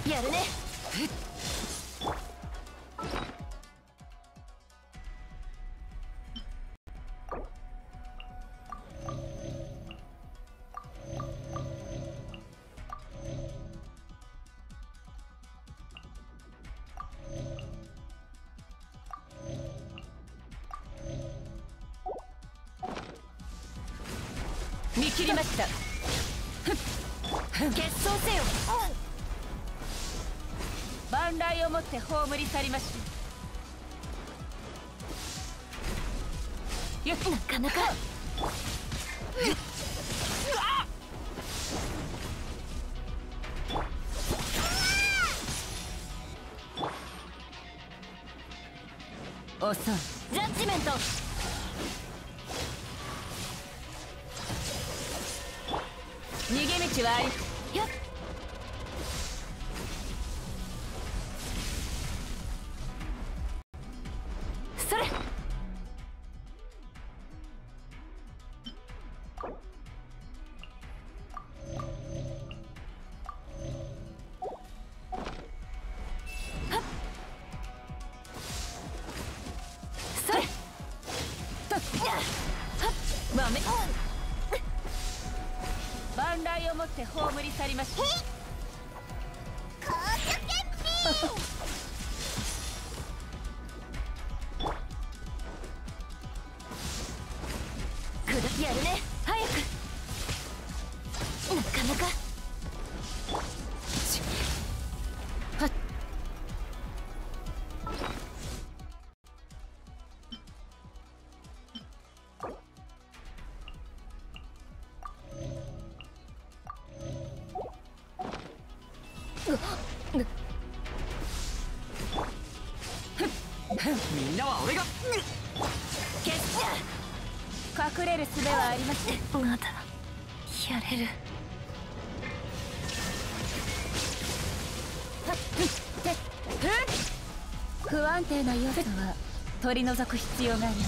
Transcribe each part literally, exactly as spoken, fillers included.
やるね。見切りました。決闘せよ。万来をもって葬り去りましょう。よっ、なかなか。遅い。ジャッジメント。逃げ道はあり。よっ。それ。はっ。それ。とっ。はっ。豆。万来をもって葬り去りましょう。高所検品。くだやるね。早く。なかなか。はっ。 みんなは俺が隠れる術はありません。まだやれる。不安定な要素は取り除く必要があります。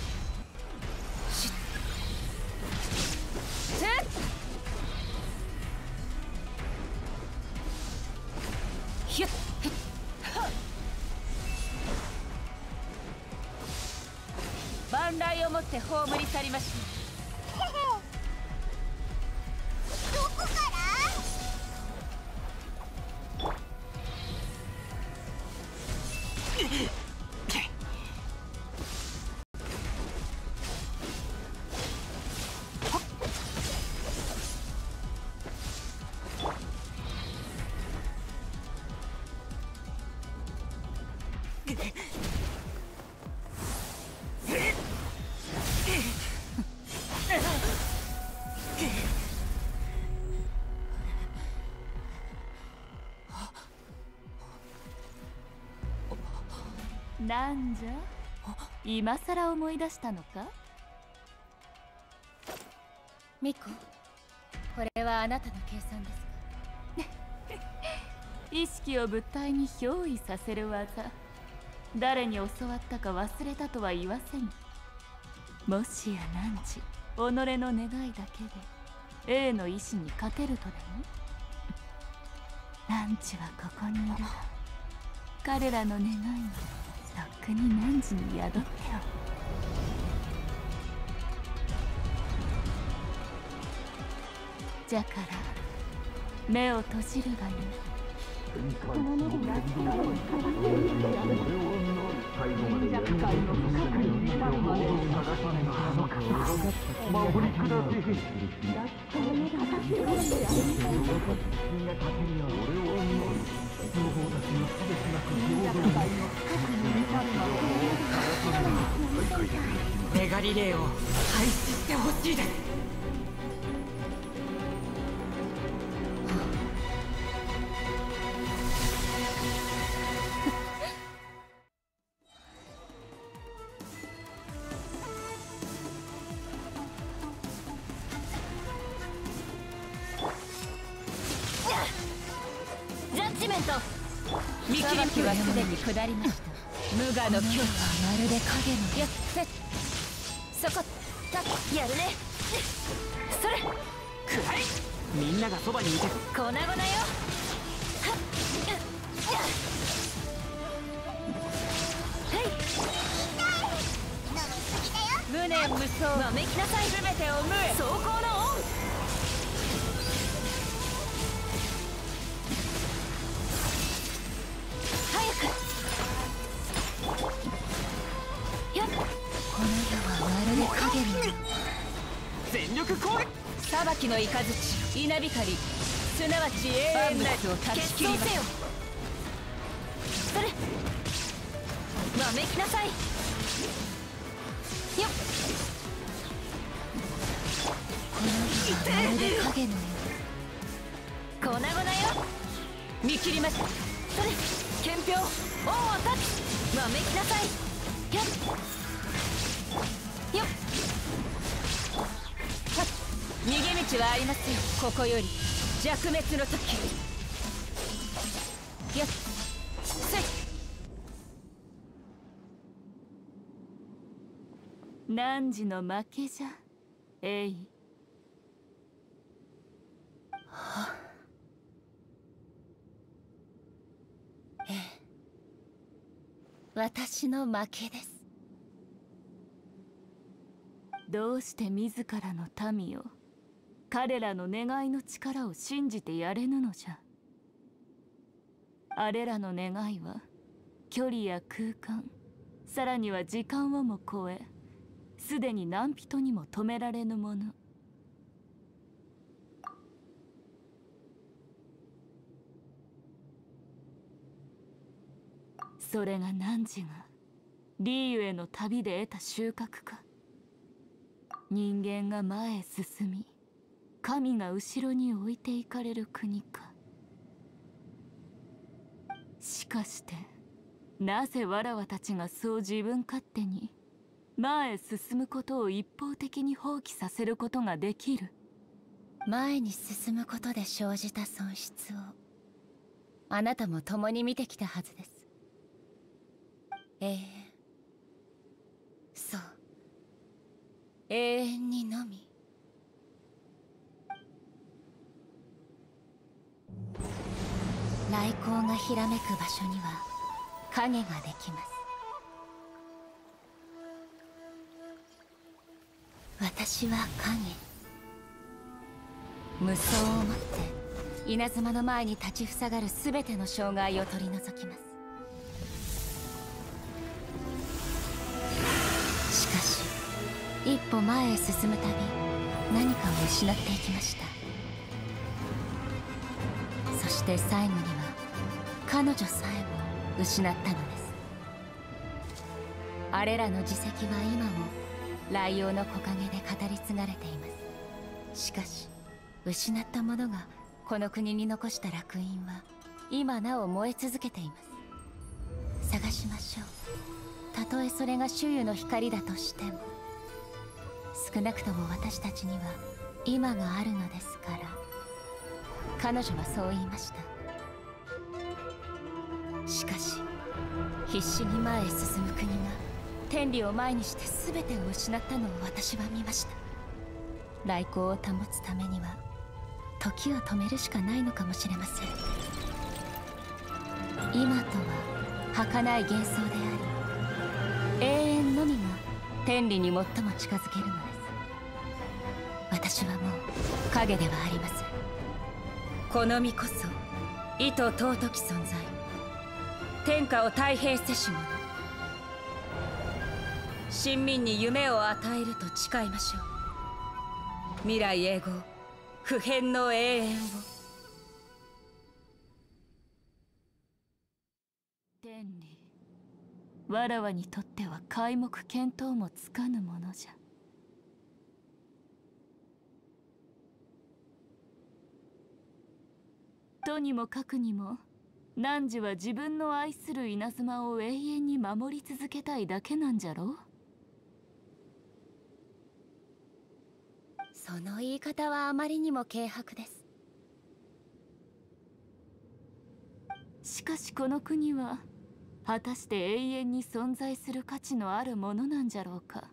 ひゅっ万来をもって葬り去りましょう。どこからなんじゃ、今さら思い出したのか。ミコ、これはあなたの計算ですか。意識を物体に憑依させる技、誰に教わったか忘れたとは言わせぬ。もしや汝、己の願いだけで A の意志に勝てるとでも。汝はここにいる。彼らの願いにとっくに汝に宿っておる。じゃから目を閉じるがよい。 メガリレーを廃止してほしいです。 ジャッジメント。見切りはすでに下りました。無我の恐怖はまるで影の。やってそこたやるね。それくらい。 みんながそばにいて粉々よ。はっ無双わめきなさい。全てを無へ。走行のオン。早くよっ。この世はまるで影のよう。 全力攻撃。 裁きの雷稲光、すなわち永遠のを断ち切ります。それわめきなさい。よっ。この世はまるで影のよう。粉々よ。見切りました。それ憲兵オンアタック。わめきなさい。よっよっ。逃げ道はありますよ。ここより弱滅の時。よっせい。汝の負けじゃえい。はあ、ええ、私の負けです。どうして自らの民を彼らの願いの力を信じてやれぬのじゃ。あれらの願いは距離や空間、さらには時間をも超え、すでに何人にも止められぬもの。それが汝がリーユへの旅で得た収穫か。人間が前へ進み、神が後ろに置いていかれる国か。しかしてなぜわらわたちがそう自分勝手に前へ進むことを一方的に放棄させることができる。前に進むことで生じた損失をあなたも共に見てきたはずです。永遠、そう、永遠にのみ。雷光がひらめく場所には影ができます。私は影。無双をもって稲妻の前に立ちふさがる全ての障害を取り除きます。しかし一歩前へ進むたび何かを失っていきました。そして最後には彼女さえも失ったのです。あれらの自責は今も雷陽の木陰で語り継がれています。しかし失ったものがこの国に残した烙印は今なお燃え続けています。探しましょう。たとえそれが周囲の光だとしても、少なくとも私たちには今があるのですから。彼女はそう言いました。しかし必死に前へ進む国が天理を前にして全てを失ったのを私は見ました。来光を保つためには時を止めるしかないのかもしれません。今とは儚い幻想であり、永遠のみが天理に最も近づけるのです。私はもう影ではありません。この身こそ意図尊き存在、天下を太平せし者。臣民に夢を与えると誓いましょう。未来永劫、不変の永遠を。天理、わらわにとっては皆目見当もつかぬものじゃ。とにもかくにも汝は自分の愛する稲妻を永遠に守り続けたいだけなんじゃろう。その言い方はあまりにも軽薄です。しかしこの国は果たして永遠に存在する価値のあるものなんじゃろうか。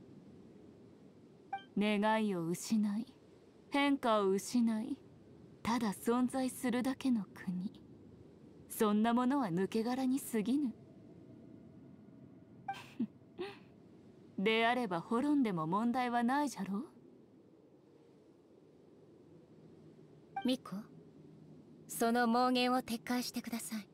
願いを失い、変化を失い、ただ存在するだけの国。そんなものは抜け殻に過ぎぬ。 であれば滅んでも問題はないじゃろう。 ミコ、その妄言を撤回してください。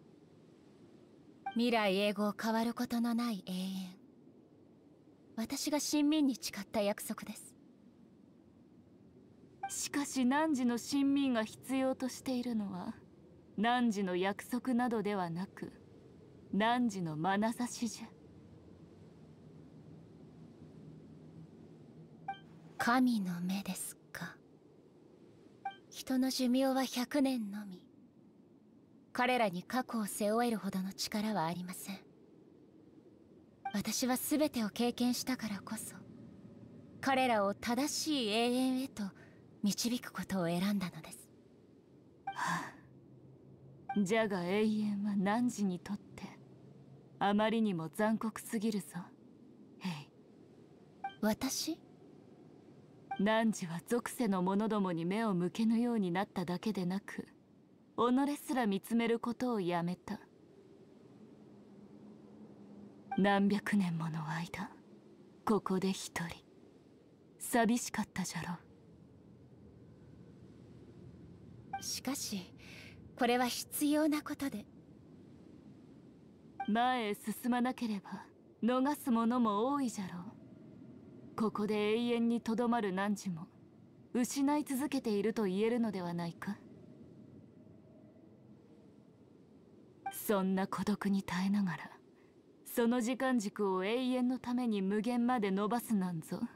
未来永劫変わることのない永遠、私が親民に誓った約束です。 しかし汝の親民が必要としているのは汝の約束などではなく、汝の眼差しじゃ。 神の目ですか。人の寿命はひゃくねんのみ。彼らに過去を背負えるほどの力はありません。私は全てを経験したからこそ、彼らを正しい永遠へと導くことを選んだのです。 はあ、じゃが永遠は汝にとってあまりにも残酷すぎるぞ、ヘイ。 私？ 汝は属性の者どもに目を向けぬようになっただけでなく、己すら見つめることをやめた。何百年もの間、ここで一人寂しかったじゃろう。しかしこれは必要なことで。 前へ進まなければ逃すものも多いじゃろう。ここで永遠にとどまる汝も失い続けていると言えるのではないか。そんな孤独に耐えながら、その時間軸を永遠のために無限まで伸ばすなんぞ